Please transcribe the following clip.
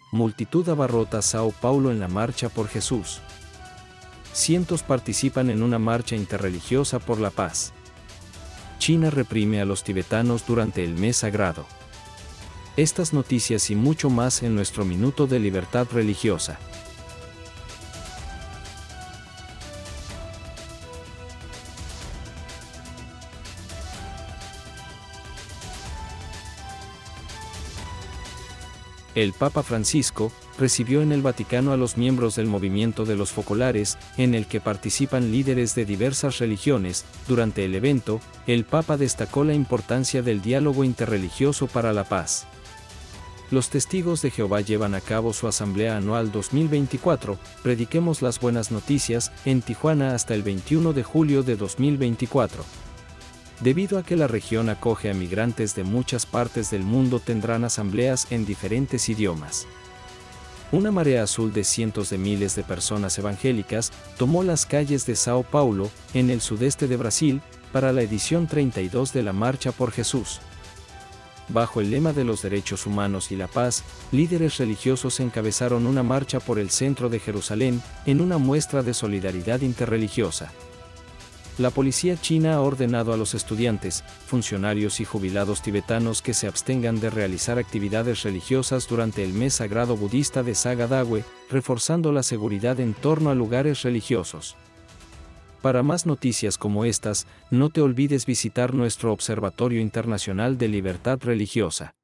multitud abarrota Sao Paulo en la Marcha por Jesús. Cientos participan en una marcha interreligiosa por la paz. China reprime a los tibetanos durante el mes sagrado. Estas noticias y mucho más en nuestro Minuto de Libertad Religiosa. El Papa Francisco recibió en el Vaticano a los miembros del movimiento de los focolares, en el que participan líderes de diversas religiones. Durante el evento, el Papa destacó la importancia del diálogo interreligioso para la paz. Los testigos de Jehová llevan a cabo su asamblea anual 2024, Prediquemos las Buenas Noticias, en Tijuana hasta el 21 de julio de 2024. Debido a que la región acoge a migrantes de muchas partes del mundo, tendrán asambleas en diferentes idiomas. Una marea azul de cientos de miles de personas evangélicas tomó las calles de Sao Paulo, en el sudeste de Brasil, para la edición 32 de la Marcha por Jesús. Bajo el lema de los derechos humanos y la paz, líderes religiosos encabezaron una marcha por el centro de Jerusalén, en una muestra de solidaridad interreligiosa. La policía china ha ordenado a los estudiantes, funcionarios y jubilados tibetanos que se abstengan de realizar actividades religiosas durante el mes sagrado budista de Saga Dawe, reforzando la seguridad en torno a lugares religiosos. Para más noticias como estas, no te olvides visitar nuestro Observatorio Internacional de Libertad Religiosa.